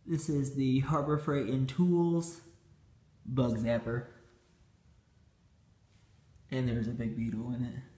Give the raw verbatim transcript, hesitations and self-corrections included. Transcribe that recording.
This is the Harbor Freight and Tools Bug Zapper. And there's a big beetle in it.